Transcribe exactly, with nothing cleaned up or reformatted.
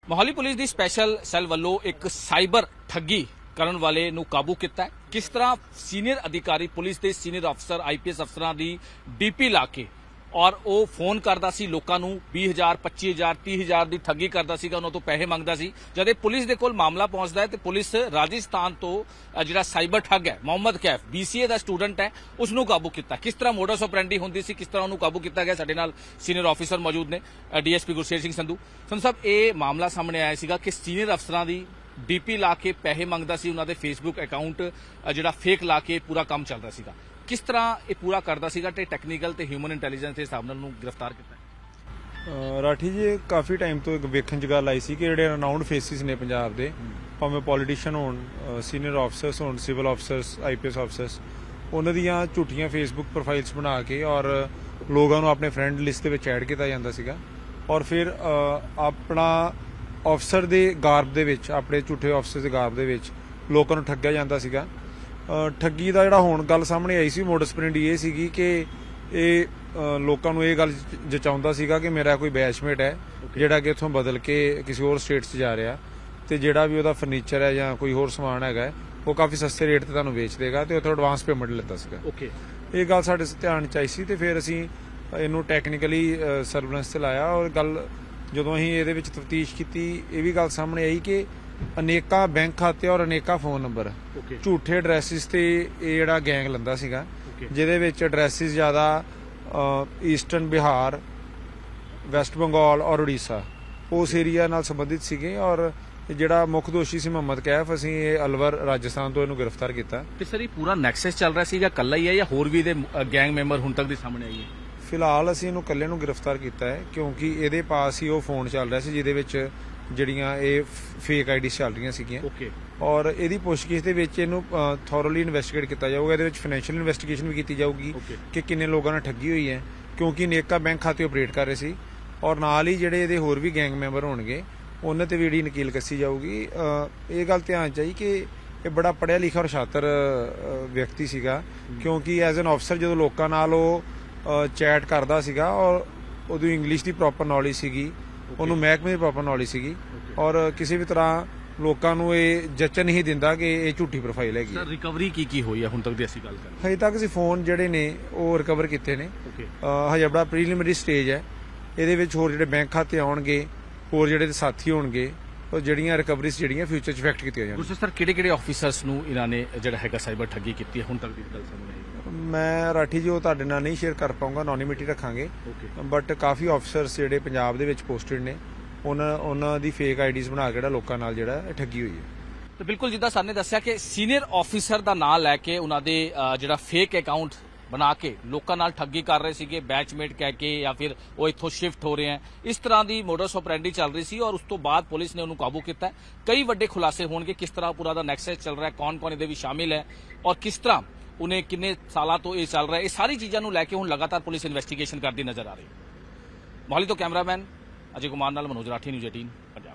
Mohali police की special cell वालों एक साइबर ठगी करने वाले नूं काबू किया है। किस तरह सीनियर अधिकारी पुलिस के सीनियर अफसर आई पी एस अफसरां की डीपी ला के और वो फोन करता सी लोगों नूं बीस हजार पच्ची हजार तीह हजार की ठगी करता सीगा, उन्हां तो पैसे मंगदा सी। जद पुलिस के कोल मामला पहुंचता है तो पुलिस राजस्थान तो जिहड़ा साइबर ठग है Mohammad Kaif B C A का स्टूडेंट है उसनूं काबू किया। किस तरह मोडस ऑपरेंडी होंदी सी, किस तरह उन्होंने काबू किया गया। साडे नाल सीनियर ऑफिसर मौजूद ने D S P Gursher Singh Sandhu. Sandhu साहब, ये मामला सामने आया सीगा कि सीनियर अफसरां की डीपी ला के पैसे मंगदा सी, उन्हां दे फेसबुक अकाउंट जिहड़ा फेक ला के पूरा काम चलदा सीगा। किस तरह ये पूरा करता सीगा ते टैक्नीकल ते ह्यूमन इंटैलीजेंस के हिसाब नाल उन्हें गिरफ्तार किया। राठी जी काफ़ी टाइम तो एक वेखण च गल आई सी कि जिहड़े अनाउंड फेसिस ने पंजाब दे, भावें पॉलीटिशियन होण, सीनियर ऑफिसर्स होण, civil officers, I P S officers, उन्हां दियां झूठियां फेसबुक प्रोफाइल्स बना के और लोगों को अपने फ्रेंड लिस्ट दे विच ऐड किया जाता सीगा और फिर अपना ऑफिसर दे गार्ब दे विच, अपने झूठे ऑफिसर दे गार्ब दे विच लोगों को ठग्गिया जाता सीगा। ठगी का जिहड़ा हुण गल सामने आई सी, मोडस ऑपरेंडी ये सीगी कि ये लोगों को ये गल जचाउंदा सीगा कि मेरा कोई बैचमेट है जिहड़ा कि इत्थों बदल के किसी होर स्टेट च जा रहा ते जिहड़ा भी उहदा फर्नीचर है या कोई होर समान हैगा वो काफ़ी सस्ते रेट ते तुहानूं बेच देगा ते उत्थों एडवांस पेमेंट लैता सीगा। ओके, ये गल साडे ध्यान च आई सी ते फिर असीं इहनूं टैक्नीकली सर्वेलेंस ते लाया और गल जदों असीं इहदे विच तफ्तीश कीती ये भी गल सामने आई कि अनेका बैंक खाते और अनेका फोन नंबर झूठे एड्रैसिस ते जिहड़ा गैंग लंदा सीगा, जिहदे विच एड्रैसिस ज़्यादा ईस्टर्न बिहार, वैस्ट बंगाल और उड़ीसा उस एरिया नाल संबंधित सीगे और जिहड़ा मुख दोषी सी मोहम्मद कैफ, असीं अलवर राजस्थान तो इहनूं गिरफ्तार किया। ते सर ये पूरा नैक्सस चल रहा सीगा, कल्ला ही है या होर भी गैंग मैंबर हुण तक दी सामने आई है? फिलहाल असीं इहनूं कल्ले नूं गिरफ्तार किया है क्योंकि इहदे पास ही वो फोन चल रहा सी जिहदे विच ਜਿਹੜੀਆਂ ਇਹ ਫੇਕ ਆਈਡੀ ਚੱਲ ਰਹੀਆਂ ਸੀਗੀਆਂ ਔਰ ਇਹਦੀ ਪੁੱਛਗਿੱਛ ਦੇ ਵਿੱਚ ਇਹਨੂੰ ਥੋਰਲੀ ਇਨਵੈਸਟੀਗੇਟ ਕੀਤਾ ਜਾਊਗਾ। ਇਹਦੇ ਵਿੱਚ ਫਾਈਨੈਂਸ਼ੀਅਲ ਇਨਵੈਸਟੀਗੇਸ਼ਨ ਵੀ ਕੀਤੀ ਜਾਊਗੀ ਕਿ ਕਿੰਨੇ ਲੋਕਾਂ ਨਾਲ ਠੱਗੀ ਹੋਈ ਹੈ ਕਿਉਂਕਿ ਅਨੇਕਾਂ ਬੈਂਕ ਖਾਤੇ ਆਪਰੇਟ ਕਰ ਰਹੇ ਸੀ ਔਰ ਨਾਲ ਹੀ ਜਿਹੜੇ ਇਹਦੇ ਹੋਰ ਵੀ ਗੈਂਗ ਮੈਂਬਰ ਹੋਣਗੇ ਉਹਨਾਂ ਤੇ ਵੀ ਜਿਹੜੀ ਨਕੀਲ ਕੱਸੀ ਜਾਊਗੀ। ਇਹ ਗੱਲ ਧਿਆਨ ਚ ਆਈ ਕਿ ਇਹ ਬੜਾ ਪੜ੍ਹਿਆ ਲਿਖਿਆ ਔਰ ਸ਼ਾਤਰ ਵਿਅਕਤੀ ਸੀਗਾ ਕਿਉਂਕਿ ਐਜ਼ ਐਨ ਅਫਸਰ ਜਦੋਂ ਲੋਕਾਂ ਨਾਲ ਉਹ ਚੈਟ ਕਰਦਾ ਸੀਗਾ ਔਰ ਉਹਦੀ ਇੰਗਲਿਸ਼ ਦੀ ਪ੍ਰੋਪਰ ਨੌਲੇਜ ਸੀਗੀ, ਉਹਨੂੰ ਮਹਿਕਮੇ ਦੀ ਪ੍ਰੋਪਰ ਨੌਲੇਜ ਸੀਗੀ ਔਰ ਕਿਸੇ ਵੀ ਤਰ੍ਹਾਂ ਲੋਕਾਂ ਨੂੰ ਇਹ ਜੱਚਣ ਨਹੀਂ ਦਿੰਦਾ ਕਿ ਇਹ ਝੂਠੀ ਪ੍ਰੋਫਾਈਲ ਹੈਗੀ। ਸਰ ਰਿਕਵਰੀ ਕੀ ਕੀ ਹੋਈ ਹੈ ਹੁਣ ਤੱਕ ਦੀ ਅਸੀਂ ਗੱਲ ਕਰਾਂ? ਹਜੇ ਤੱਕ ਅਸੀਂ ਫੋਨ ਜਿਹੜੇ ਨੇ ਉਹ ਰਿਕਵਰ ਕੀਤੇ ਨੇ, ਹਜੇ ਬੜਾ ਪ੍ਰੀਲਿਮਿਨਰੀ ਸਟੇਜ ਹੈ। ਇਹਦੇ ਵਿੱਚ ਹੋਰ ਜਿਹੜੇ ਬੈਂਕ ਖਾਤੇ ਆਉਣਗੇ, ਹੋਰ ਜਿਹੜੇ ਸਾਥੀ ਹੋਣਗੇ ਉਹ ਜਿਹੜੀਆਂ ਰਿਕਵਰੀਜ਼ ਜਿਹੜੀਆਂ ਫਿਊਚਰ 'ਚ ਇਫੈਕਟ ਕੀਤੀਆਂ ਜਾਣਗੀਆਂ। ਸਰ ਕਿਹੜੇ ਕਿਹੜੇ ਆਫਿਸਰਸ ਨੂੰ ਇਹਨਾਂ ਨੇ ਜਿਹੜਾ ਹੈਗਾ ਸਾਈਬਰ ਠੱਗੀ ਕੀਤੀ ਹੈ ਹੁਣ ਤੱਕ ਦੀ ਗੱਲ ਸਾਹਮਣੇ ਆਈ? ਮੈਂ ਰਾਠੀ ਜੀ ਉਹ ਤੁਹਾਡੇ ਨਾਲ ਨਹੀਂ ਸ਼ੇਅਰ ਕਰ ਪਾਊਂਗਾ, ਅਨੋਨਿਮਿਟੀ ਰੱਖਾਂਗੇ, ਬਟ ਕਾਫੀ ਆਫਿਸਰਸ ਜਿਹੜੇ ਪੰਜਾਬ ਦੇ ਵਿੱਚ ਪੋਸਟਡ ਨੇ ਉਹਨਾਂ ਉਹਨਾਂ ਦੀ ਫੇਕ ਆਈਡੀਜ਼ ਬਣਾ ਕੇ ਜਿਹੜਾ ਲੋਕਾਂ ਨਾਲ ਜਿਹੜਾ ਠੱਗੀ ਹੋਈ ਹੈ। ਤੇ ਬਿਲਕੁਲ ਜਿੱਦਾਂ ਸਰ ਨੇ ਦੱਸਿਆ ਕਿ ਸੀਨੀਅਰ ਆਫਿਸਰ ਦਾ ਨਾਮ ਲੈ ਕੇ ਉਹਨਾਂ ਦੇ ਜਿਹੜਾ ਫੇਕ ਅਕਾਊਂਟ बना के लोगों नाल ठगी कर रहे थे, बैचमेट कह के या फिर वो इत्थों शिफ्ट हो रहे हैं। इस तरह की मोडस ऑपरेंडी चल रही सी और उस तो बाद पुलिस ने उन्होंने काबू किया। कई वड्डे खुलासे होंगे किस तरह पूरा दा नैक्सस चल रहा है, कौन कौन ये शामिल है और किस तरह उन्हें किन्ने साल तो ये चल रहा है। ये सारी चीज़ों को लैके हुण लगातार पुलिस इन्वेस्टिगेशन करती नजर आ रही है। मोहाली तो कैमरामैन अजय कुमार नाल मनोज राठी, न्यूज़ अठारह पंजाब।